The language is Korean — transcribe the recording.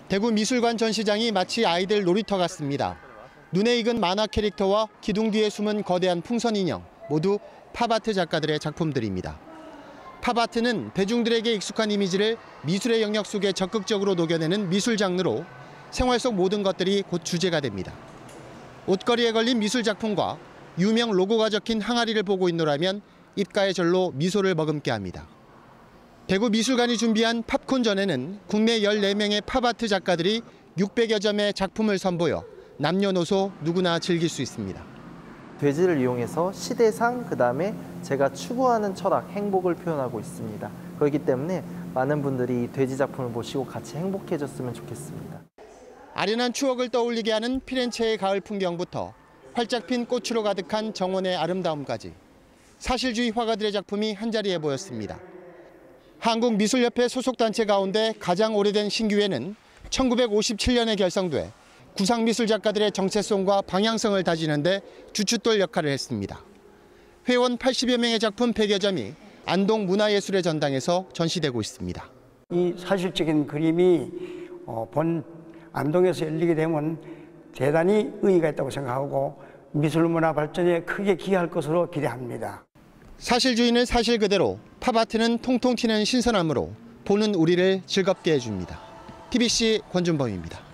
대구 미술관 전시장이 마치 아이들 놀이터 같습니다. 눈에 익은 만화 캐릭터와 기둥 뒤에 숨은 거대한 풍선 인형, 모두 팝아트 작가들의 작품들입니다. 팝아트는 대중들에게 익숙한 이미지를 미술의 영역 속에 적극적으로 녹여내는 미술 장르로 생활 속 모든 것들이 곧 주제가 됩니다. 옷걸이에 걸린 미술 작품과 유명 로고가 적힌 항아리를 보고 있노라면 입가에 절로 미소를 머금게 합니다. 대구 미술관이 준비한 팝콘전에는 국내 14명의 팝아트 작가들이 600여 점의 작품을 선보여 남녀노소 누구나 즐길 수 있습니다. 돼지를 이용해서 시대상, 그다음에 제가 추구하는 철학, 행복을 표현하고 있습니다. 그렇기 때문에 많은 분들이 이 돼지 작품을 보시고 같이 행복해졌으면 좋겠습니다. 아련한 추억을 떠올리게 하는 피렌체의 가을 풍경부터 활짝 핀 꽃으로 가득한 정원의 아름다움까지 사실주의 화가들의 작품이 한자리에 보였습니다. 한국미술협회 소속 단체 가운데 가장 오래된 신규회는 1957년에 결성돼 구상미술 작가들의 정체성과 방향성을 다지는 데 주춧돌 역할을 했습니다. 회원 80여 명의 작품 100여 점이 안동 문화예술의 전당에서 전시되고 있습니다. 이 사실적인 그림이 본 안동에서 열리게 되면 대단히 의의가 있다고 생각하고 미술문화 발전에 크게 기여할 것으로 기대합니다. 사실주의는 사실 그대로, 팝아트는 통통 튀는 신선함으로 보는 우리를 즐겁게 해줍니다. TBC 권준범입니다.